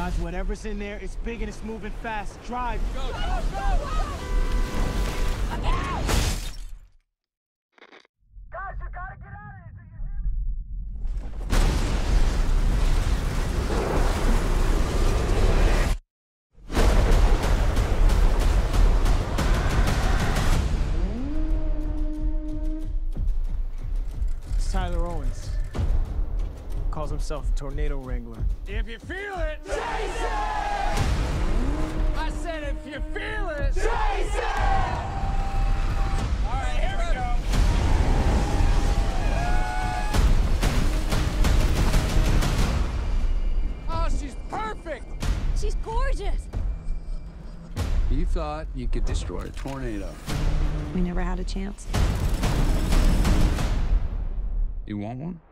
Dodge whatever's in there. It's big and it's moving fast. Drive. Go, go, go! Look out! Guys, you gotta get out of here. Do you hear me? It's Tyler Owens. Calls himself the Tornado Wrangler. If you feel it, chase it! I said if you feel it, chase it! All right, here we go. Oh, she's perfect! She's gorgeous. You thought you could destroy a tornado. We never had a chance. You want one?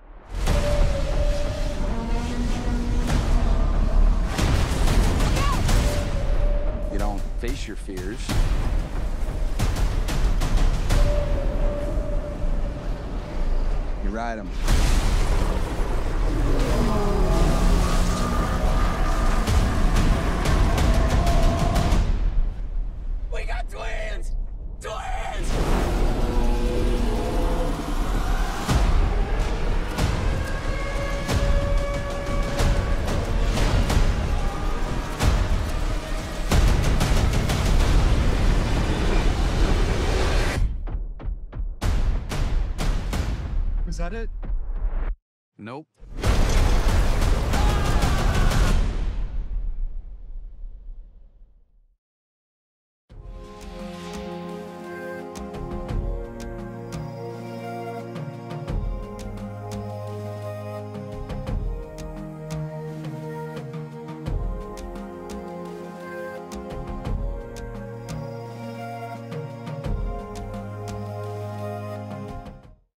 You don't face your fears. You ride them. We got twins! Twins! Was that it? Nope.